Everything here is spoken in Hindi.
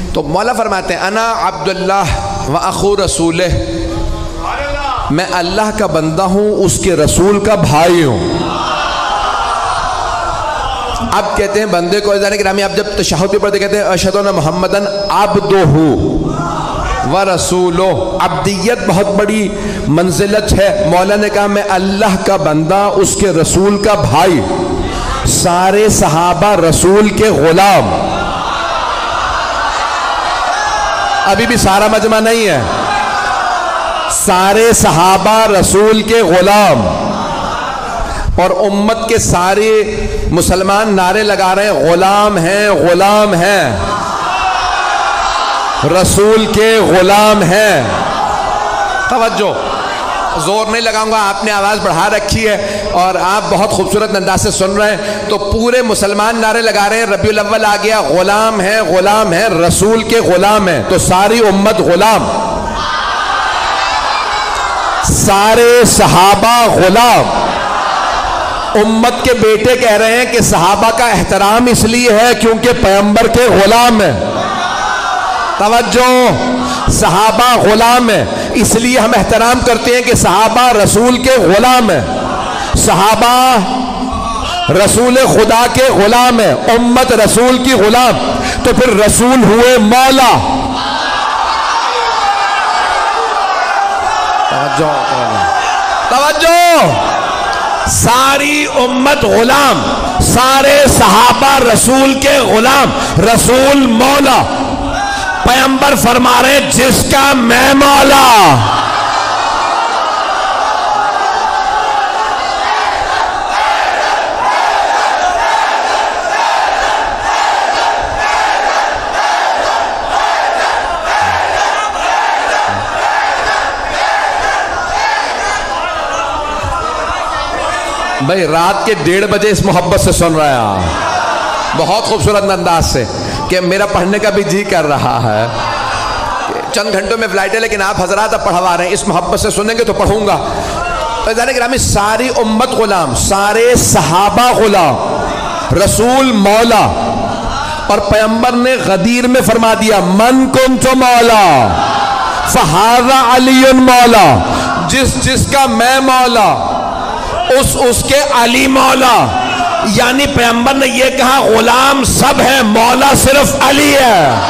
तो मौला फरमाते हैं अना अब्दुल्लाह व अखू रसूल, मैं अल्लाह का बंदा हूँ, उसके रसूल का भाई हूँ। अब कहते हैं बंदे को ग्रामी, आप जब तशहुद भी पढ़ते कहते हैं अशहदु अन्ना मुहम्मदन अब्दुहु व रसूलो। अब्दियत बहुत बड़ी मंजिलत है। मौला ने कहा मैं अल्लाह का बंदा, उसके रसूल का भाई। सारे सहाबा रसूल के गुलाम। अभी भी सारा मजमा नहीं है, सारे सहाबा रसूल के गुलाम। और उम्मत के सारे मुसलमान नारे लगा रहे हैं गुलाम हैं, गुलाम हैं, रसूल के गुलाम हैं। तवज्जो, जोर नहीं लगाऊंगा, आपने आवाज़ बढ़ा रखी है और आप बहुत खूबसूरत अंदाज से सुन रहे हैं। तो पूरे मुसलमान नारे लगा रहे हैं रबीउल अव्वल आ गया, गुलाम है, गुलाम है, रसूल के गुलाम है। तो सारी उम्मत गुलाम, सारे सहाबा गुलाम। उम्मत के बेटे कह रहे हैं कि सहाबा का एहतराम इसलिए है क्योंकि पैगंबर के गुलाम है। तवज्जो, सहाबा गुलाम है, इसलिए हम एहतराम करते हैं कि सहाबा रसूल के गुलाम है। सहाबा रसूल खुदा के गुलाम है, उम्मत रसूल की गुलाम। तो फिर रसूल हुए मौला। तवज्जो, तवज्जो, सारी उम्मत गुलाम, सारे सहाबा रसूल के गुलाम, रसूल मौला। पैगंबर फरमा रहे जिसका मैं मौला। भाई रात के 1:30 बजे इस मोहब्बत से सुन रहा है, बहुत खूबसूरत अंदाज से, कि मेरा पढ़ने का भी जी कर रहा है। चंद घंटों में फ्लाइट है लेकिन आप हजरात अब पढ़वा रहे हैं, इस मोहब्बत से सुनेंगे तो पढ़ूंगा। तो जाने ग्रामी सारी उम्मत गुलाम, सारे सहाबा गुलाम, रसूल मौला। और पैगंबर ने गदीर में फरमा दिया मन कुंतु मौला फहाजा अलीयुन मौला। जिसका मैं मौला उसके अली मौला। यानी पैगंबर ने यह कहा गुलाम सब है, मौला सिर्फ अली है।